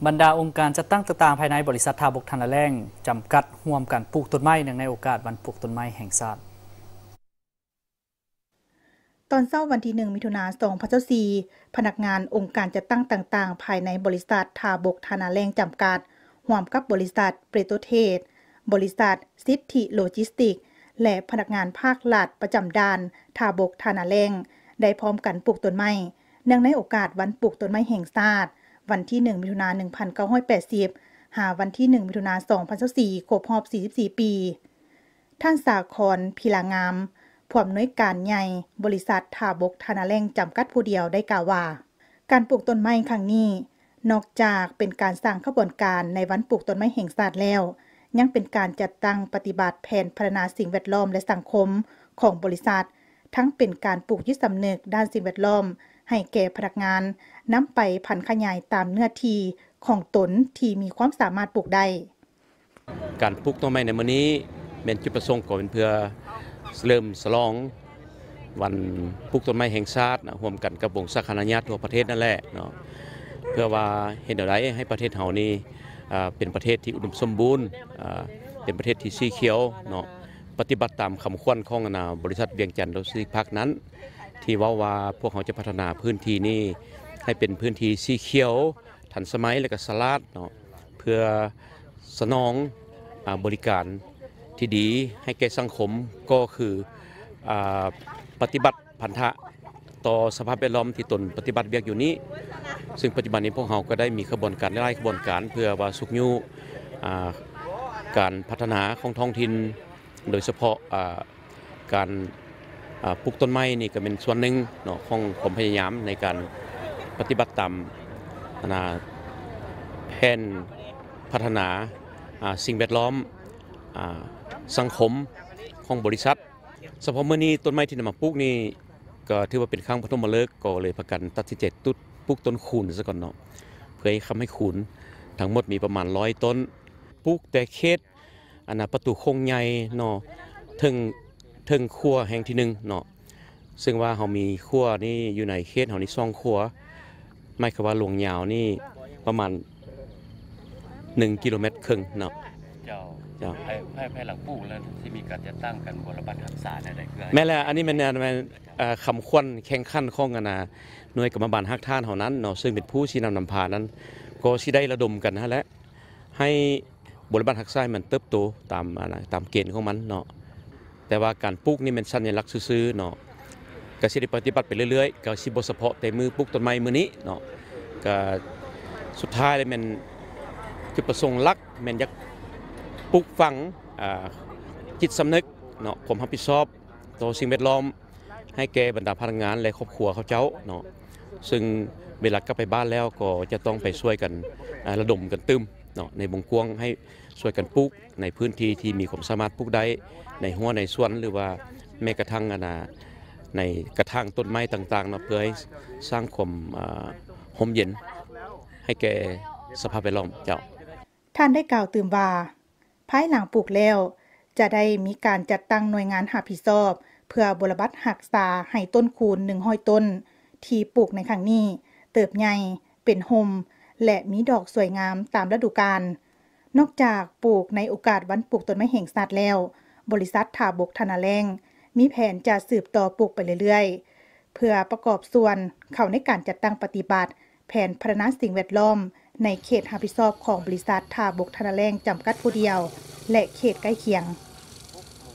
บรรดาองค์การจัดตั้งต่างๆภายในบริษัททาบกทันละแรงจำกัดร่วมกันปลูกต้นไม้เนื่องในโอกาสวันปลูกต้นไม้แห่งชาติตอนเช้าวันที่1 มิถุนายน 2024พนักงานองค์การจัดตั้งต่างๆภายในบริษัททาบกทันละแรงจำกัดร่วมกับบริษัทเปโตรเทศบริษัทสิทธิโลจิสติกและพนักงานภาครัฐประจำด่านทาบกทันละแรงได้พร้อมกันปลูกต้นไม้เนื่องในโอกาสวันปลูกต้นไม้แห่งชาติวันที่1 มิถุนายน 1980หาวันที่1 มิถุนายน 2024ครบรอบ44ปีท่านสาครพิลางามผู้อำนวยการใหญ่บริษัททาบกทันละแรงจำกัดผู้เดียวได้กล่าวว่าการปลูกต้นไม้ครั้งนี้นอกจากเป็นการสร้างขบวนการในวันปลูกต้นไม้แห่งชาติแล้วยังเป็นการจัดตั้งปฏิบัติแผนพัฒนาสิ่งแวดล้อมและสังคมของบริษัททั้งเป็นการปลูกยึดสำนึกด้านสิ่งแวดล้อมให้แก่พนักงานนำไปพันธุ์ขยายตามเนื้อที่ของตนที่มีความสามารถปลูกได้การปลูกต้นไม้ในมื้อนี้เป็นจุดประสงค์ก็เป็นเพื่อเริ่มฉลองวันปลูกต้นไม้แห่งชาติร่วมกันกับวงสาคณะญาติทั่วประเทศนั่นแหละเนาะเพื่อว่าเห็นอะไรให้ประเทศเฮานี้เป็นประเทศที่อุดมสมบูรณ์เป็นประเทศที่สีเขียวเนาะปฏิบัติตามคำขวัญของบริษัทเวียงจันทร์โลจิสติกส์พาร์คนั้นที่ว่าพวกเขาจะพัฒนาพื้นที่นี้ให้เป็นพื้นที่สีเขียวทันสมัยและก็สะอาดเนาะเพื่อสนองบริการที่ดีให้แก่สังคมก็คือปฏิบัติพันธะต่อสภาพแวดล้อมที่ตนปฏิบัติเวียกอยู่นี้ซึ่งปัจจุบันนี้พวกเราก็ได้มีขบวนการหลายขบวนการเพื่อว่าสุขยุการพัฒนาของท้องถิ่นโดยเฉพาะการปลูกต้นไม้นี่ก็เป็นส่วนหนึ่งเนาะของความพยายามในการปฏิบัติตามแผนพัฒนาสิ่งแวดล้อมสังคมของบริษัทเฉพาะเมื่อนี้ต้นไม้ที่นำมาปลูกนี่ก็ถือว่าเป็นครั้งปฐมฤกษ์ก็เลยประกันตัดสินใจปลูกต้นคูนซะก่อนเนาะเพื่อให้ทำให้คูนทั้งหมดมีประมาณ100 ต้นปลูกแต่เขตประตูคงใหญ่เนาะถึงครัวแห่งที่1เนาะซึ่งว่าเขามีครัวนี่อยู่ในเขตเขานี่2 ครัวหมายความว่าหลวงยาวนี่ประมาณ1 กิโลเมตรครึ่งเนาะภายหลังปลูกแล้วที่มีการจัดตั้งกันบรบัตรรักษาได้คือแม่แล้วอันนี้มันคำขวัญแข่งขันของหน่วยกรรมบาลฮักท่านเท่านั้นเนาะซึ่งเป็นผู้ชี้นำพานั้นก็สิได้ระดมกันและให้บรบัตรรักษามันเติบโตตามเกณฑ์ของมันเนาะแต่ว่าการปลูกนี่มันสัญลักษณ์ซื่อๆเนาะก็สิได้ปฏิบัติไปเรื่อยๆก็สิบ่เฉพาะแต่มือปลูกต้นไม้มื้อนี้เนาะก็สุดท้ายเลยมันจุดประสงค์หลักมันอยากปลูกฝังจิตสำนึกเนาะความรับผิดชอบต่อสิ่งแวดล้อมให้แก่บรรดาพนักงานและครอบครัวเขาเจ้าเนาะซึ่งเวลากลับไปบ้านแล้วก็จะต้องไปช่วยกันระดมกันตึมเนาะในวงกว้างให้ช่วยกันปลูกในพื้นที่ที่มีความสามารถปลูกได้ในหัวในสวนหรือว่าแม้กระทั่งในกระถางต้นไม้ต่างๆเนาะเพื่อให้สร้างความร่มเย็นให้แก่สภาพแวดล้อมเจ้าท่านได้กล่าวเติมว่าภายหลังปลูกแล้วจะได้มีการจัดตั้งหน่วยงานรับผิดชอบเพื่อบรบัตรรักษาให้ต้นคูน100 ต้นที่ปลูกในครั้งนี้เติบใหญ่เป็นห่มและมีดอกสวยงามตามฤดูกาลนอกจากปลูกในโอกาสวันปลูกต้นไม้แห่งชาติแล้วบริษัททาบกทันละแรงมีแผนจะสืบต่อปลูกไปเรื่อยๆเพื่อประกอบส่วนเข้าในการจัดตั้งปฏิบัติแผนพัฒนาสิ่งแวดล้อมในเขตรับผิดชอบของบริษัททาบกทันละแรงจำกัดผู้เดียวและเขตใกล้เคียง